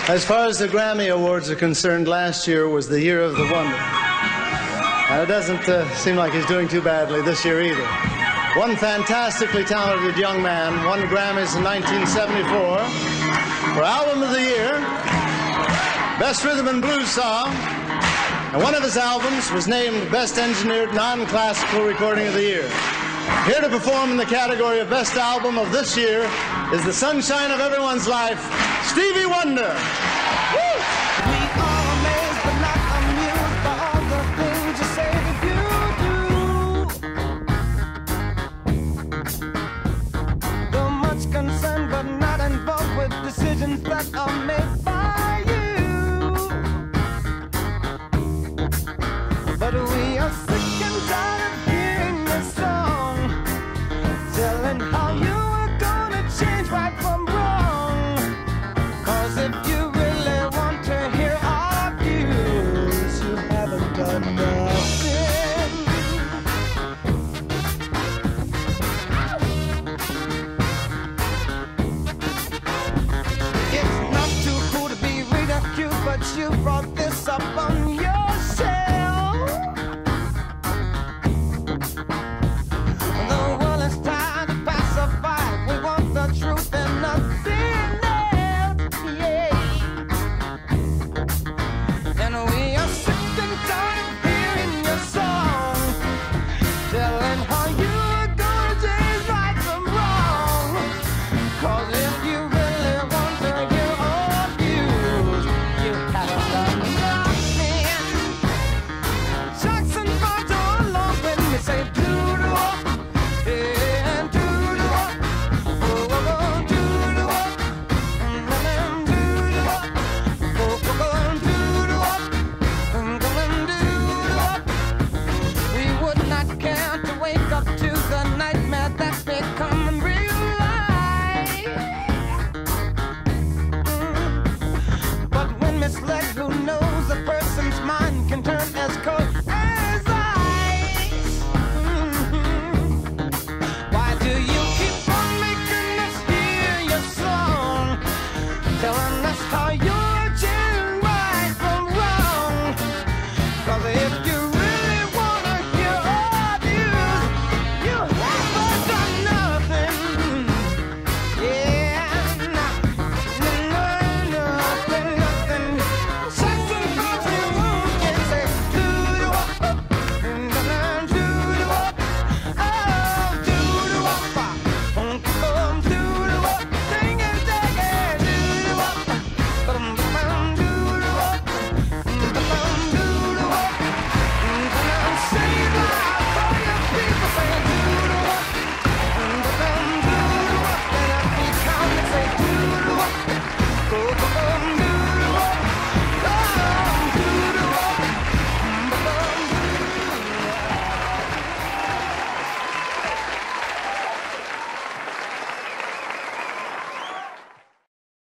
As far as the Grammy Awards are concerned, last year was the year of the wonder. And it doesn't seem like he's doing too badly this year either. One fantastically talented young man won Grammys in 1974 for Album of the Year, Best Rhythm and Blues Song, and one of his albums was named Best Engineered Non-Classical Recording of the Year. Here to perform in the category of Best Album of this year is the sunshine of everyone's life, Stevie Wonder. Woo! We are amazed but not amused by all the things you say that you do. Though much concerned but not involved with decisions that are made by